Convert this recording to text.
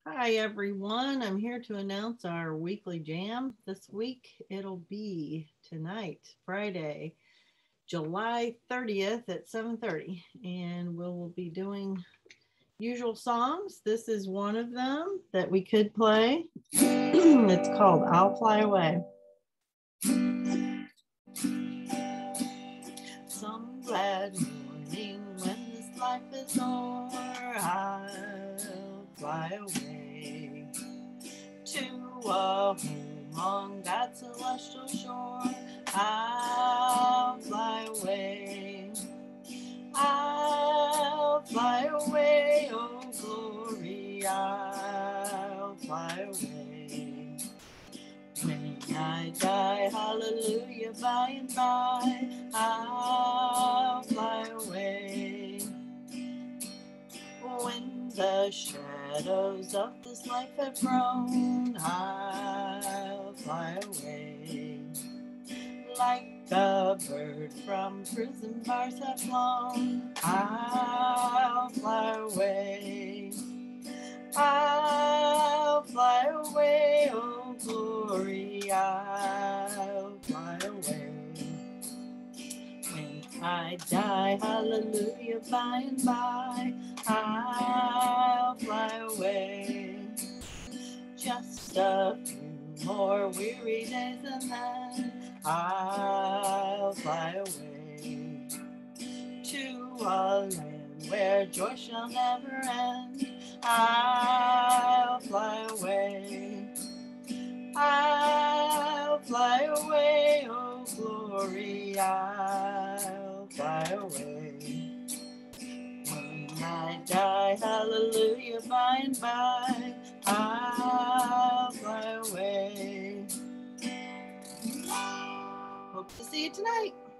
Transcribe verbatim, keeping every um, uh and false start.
Hi, everyone. I'm here to announce our weekly jam. This week it'll be tonight, Friday, July thirtieth at seven thirty, and we'll be doing usual songs. This is one of them that we could play. It's called I'll Fly Away. Some glad morning when this life is o'er, I'll fly away to a home on God's celestial shore. I'll fly away. I'll fly away, oh glory, I'll fly away. When I die, hallelujah, by and by, I'll fly away. When the shadows of this life have grown, I'll fly away. Like a bird from prison bars have flown, I'll fly away. I'll fly away, oh glory, I'll fly away. When I die, hallelujah, by and by, I'll fly away. Just a few more weary days and then I'll fly away to a land where joy shall never end. I'll fly away. I'll fly away, oh glory, I'll fly away. When I die, hallelujah, by and by, I'll fly away. Hope to see you tonight.